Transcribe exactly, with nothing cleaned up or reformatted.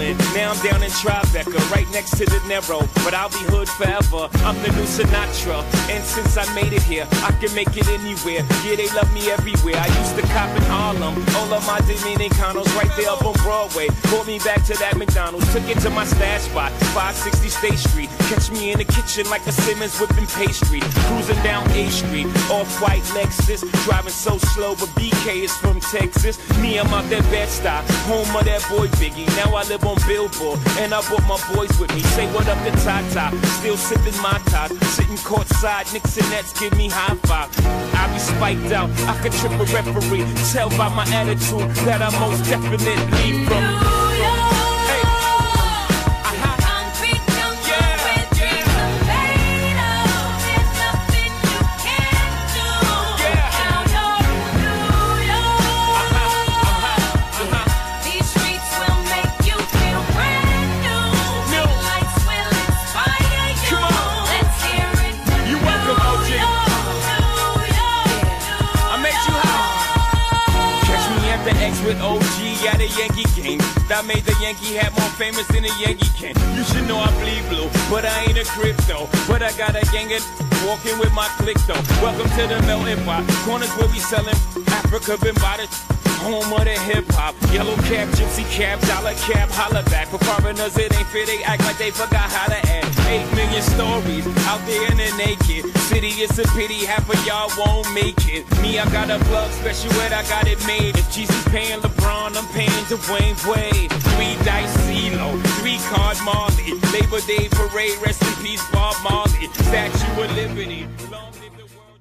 Brooklyn, now I'm down in Tribeca, right next to the Narrow, but I'll be hood forever. I'm the new Sinatra, and since I made it here, I can make it anywhere. Yeah, they love me everywhere. I used to cop in Harlem, all of my Dominicanos right there up on Broadway. Brought me back to that McDonald's, took it to my stash spot, five sixty State Street. Catch me in the kitchen like a Simmons whipping pastry. Cruising down A Street, off-white Lexus, driving so slow, but B K is from Texas. Me, I'm out that Bed-Stuy, home of that boy Biggie. Now I live on Billboard, and I brought my boys with me. Say what up to Tata, still sipping my top, sitting courtside, Knicks and Nets give me high five. I be spiked out, I could trip a referee. Tell by my attitude that I most definitely from. With O G at a Yankee game that made the Yankee hat more famous than a Yankee can. You should know I bleed blue, but I ain't a crypto. But I got a gang of walking with my click though. Welcome to the melting pot. Corners where we selling Africa been by the home of the hip-hop. Yellow cap, gypsy cap, dollar cap, holla back. For foreigners it ain't fair, they act like they forgot how to act. Eight million stories out there in the naked city, it's a pity half of y'all won't make it. Me, I got a plug special ed, I got it made. If Jesus paying LeBron, I'm paying Dwayne Wade. Three dice CeeLo, three card Marley. Labor Day parade, rest in peace Bob Marley. Statue of Liberty, long live the world.